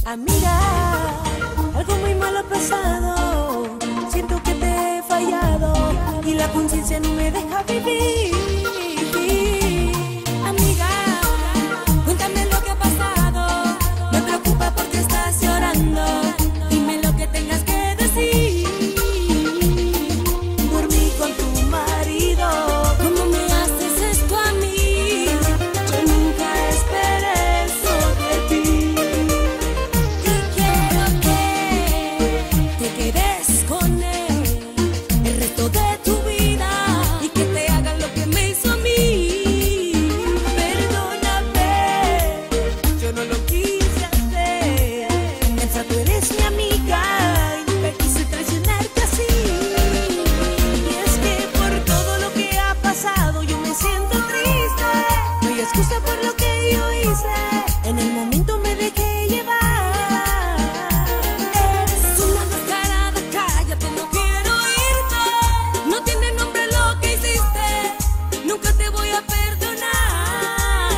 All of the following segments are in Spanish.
Amiga, algo muy malo ha pasado. Siento que te he fallado y la conciencia no me deja vivir. Amiga, cuéntame lo que ha pasado. Me preocupa porque estás llorando. Dime lo que tengas que decir. Dormí con tu marido. ¿Cómo me haces esto a mí? Yo nunca esperé eso de ti. Y quiero que te quedes con él el resto de tu vida y que te hagan lo que me hizo a mí. Perdóname, yo no lo quise hacer. Piensa, tú eres mi amiga y nunca quise traicionarte así. Y es que por todo lo que ha pasado yo me siento triste. No hay excusa por lo que yo hice. En el momento me dejé llevar. Eres una descarada, cállate, no quiero irte. No tiene nombre lo que hiciste. Nunca te voy a perdonar.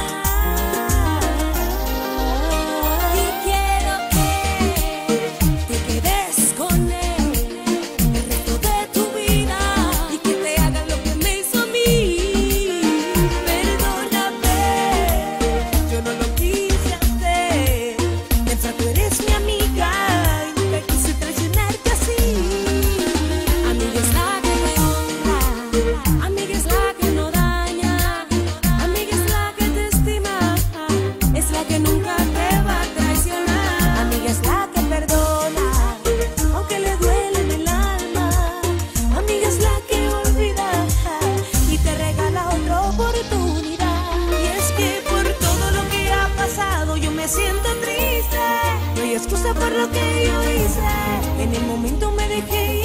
Y quiero que te quedes con él el resto de tu vida y que te hagan lo que me hizo a mí. Perdóname, yo no lo quise hacer. Piensa, tú eres mi amiga y nunca quise traicionarte así. Amiga es la que te honra, amiga es la que no daña, amiga es la que te estima, es la que nunca te va a traicionar. Amiga es la que perdona, aunque le duele en el alma. Amiga es la que olvida y te regala otra oportunidad. Y es que por todo lo que ha pasado yo me siento triste. No hay excusa por lo que yo hice. En el momento me dejé